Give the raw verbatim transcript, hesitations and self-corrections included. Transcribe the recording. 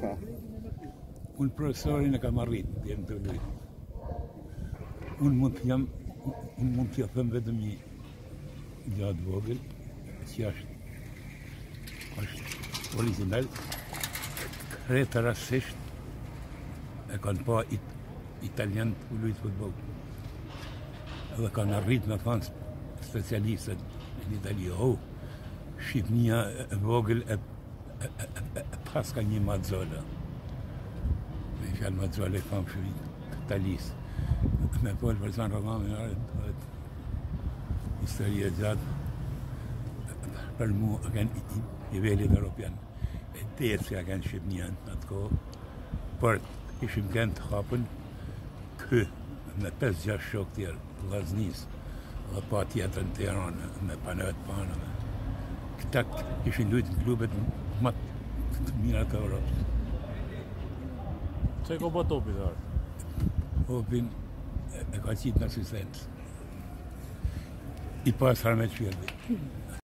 Unë profesorin e kam arrit, jem të lujt. Unë mund të jam, unë mund t'ja them vetëm një gjatë vogël, që është, është original, kretë rastisht e kanë pa it, italian të lujt futbol. Edhe kanë arrit me thanë specialistët në Itali, oh, Shqipnia e vogël e, e, e, e, e pas ka një Mazzola. Me fjalë Mazzola e famë shumë të Italisë. Me folë për San Romano, histori e gjatë, për mu a kanë nivellit europian. E tërë që a kanë Shqipnia në atë kohë, për ishim kanë të hapën kë me pesë gjashtë shokë tjerë, Vllaznisë, dhe pa tjetër në Tiranë, me Panët Panë. Këta ishin lujtë në klubet më të mira të Europës. Që e ka bë topi të arë? Topin e ka qitë në asistencë. I pas Harmet Shirdi.